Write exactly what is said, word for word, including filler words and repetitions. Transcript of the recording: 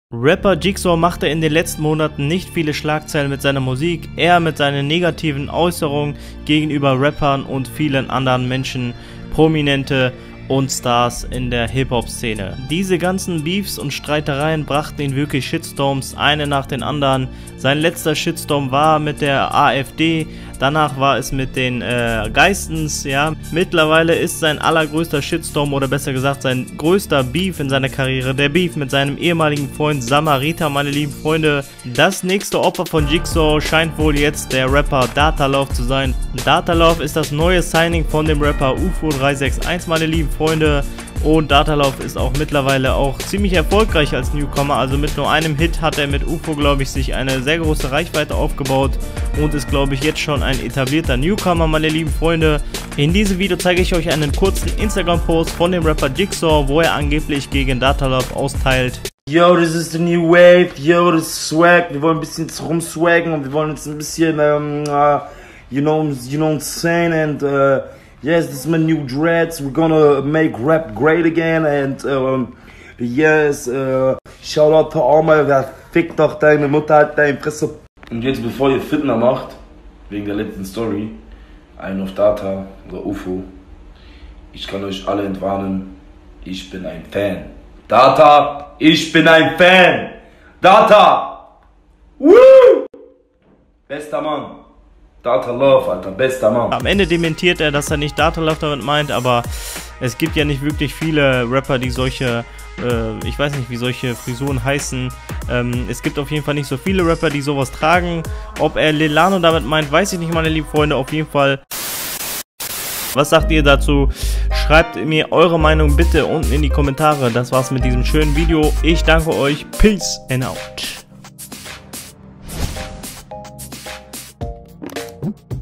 Rapper Jigsaw machte in den letzten Monaten nicht viele Schlagzeilen mit seiner Musik, eher mit seinen negativen Äußerungen gegenüber Rappern und vielen anderen Menschen, Prominente und Stars in der Hip-Hop-Szene. Diese ganzen Beefs und Streitereien brachten ihn wirklich Shitstorms, eine nach den anderen. Sein letzter Shitstorm war mit der AfD, danach war es mit den äh, Geistens, ja. Mittlerweile ist sein allergrößter Shitstorm, oder besser gesagt sein größter Beef in seiner Karriere, der Beef mit seinem ehemaligen Freund Samariter, meine lieben Freunde. Das nächste Opfer von Jigsaw scheint wohl jetzt der Rapper Datalove zu sein. Datalove ist das neue Signing von dem Rapper U F O drei sechs eins, meine lieben Freunde. Und Datalove ist auch mittlerweile auch ziemlich erfolgreich als Newcomer, also mit nur einem Hit hat er mit U F O, glaube ich, sich eine sehr große Reichweite aufgebaut und ist, glaube ich, jetzt schon ein etablierter Newcomer, meine lieben Freunde. In diesem Video zeige ich euch einen kurzen Instagram-Post von dem Rapper Jigsaw, wo er angeblich gegen Datalove austeilt. Yo, this is the new wave, yo, this is swag, wir wollen ein bisschen rumswaggen und wir wollen jetzt ein bisschen, um, uh, you know, you know what I'm saying, and, uh, yes, this is my new dreads. We're gonna make rap great again. And um, yes, uh, shout out to all my, wer fick doch deine Mutter, halt deine Fresse. Und jetzt, bevor ihr Fitner macht, wegen der letzten Story, einen auf Data oder U F O, ich kann euch alle entwarnen, ich bin ein Fan. Data, ich bin ein Fan. Data, woo! Bester Mann. Datalove, Alter, bester Mann. Am Ende dementiert er, dass er nicht Datalove damit meint, aber es gibt ja nicht wirklich viele Rapper, die solche, äh, ich weiß nicht, wie solche Frisuren heißen. Ähm, es gibt auf jeden Fall nicht so viele Rapper, die sowas tragen. Ob er Lilano damit meint, weiß ich nicht, meine lieben Freunde. Auf jeden Fall. Was sagt ihr dazu? Schreibt mir eure Meinung bitte unten in die Kommentare. Das war's mit diesem schönen Video. Ich danke euch. Peace and out.